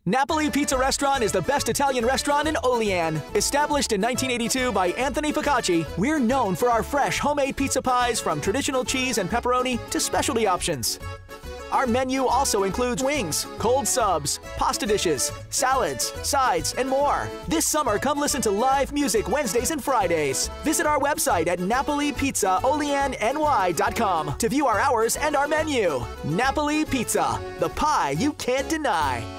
Napoli Pizza Restaurant is the best Italian restaurant in Olean. Established in 1982 by Anthony Picacci, we're known for our fresh homemade pizza pies from traditional cheese and pepperoni to specialty options. Our menu also includes wings, cold subs, pasta dishes, salads, sides, and more. This summer, come listen to live music Wednesdays and Fridays. Visit our website at NapoliPizzaOleanNY.com to view our hours and our menu. Napoli Pizza, the pie you can't deny.